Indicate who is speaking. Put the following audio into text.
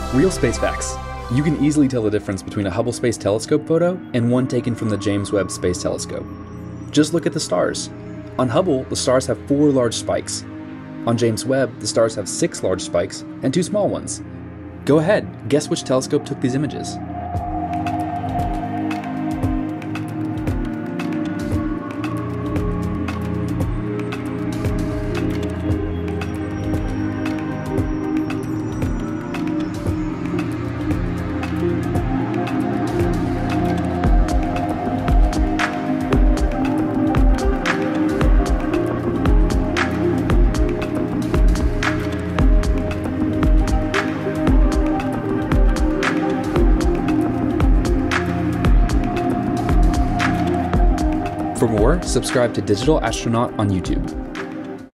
Speaker 1: Real space facts. You can easily tell the difference between a Hubble Space Telescope photo and one taken from the James Webb Space Telescope. Just look at the stars. On Hubble, the stars have 4 large spikes. On James Webb, the stars have 6 large spikes and 2 small ones. Go ahead, guess which telescope took these images. For more, subscribe to Digital Astronaut on YouTube.